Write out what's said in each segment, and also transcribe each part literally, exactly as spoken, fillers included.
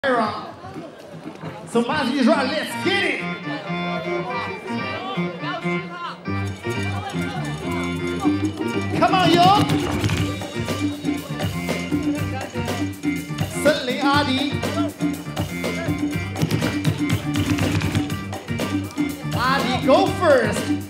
So Martin is right, let's get it! Come on, yo! 森林阿迪，阿迪 go first！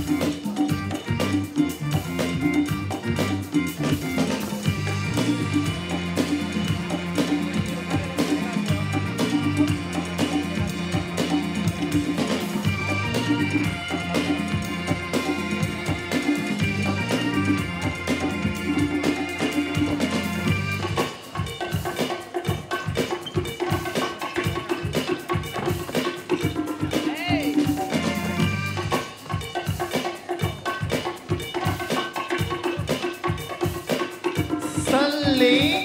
森林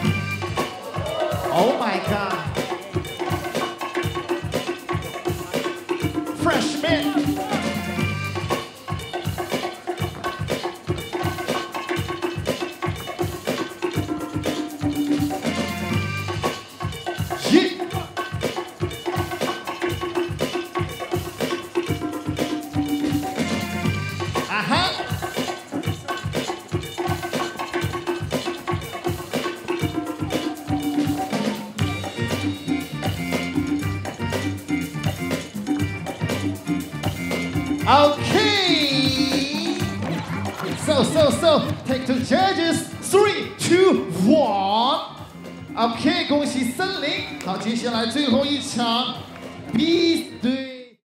，Oh my God， Freshman， 耶，啊哈。 Okay. So, so, so, take two judges. Three, two, one. Okay, 恭喜森林。好，接下来最后一场 B 队。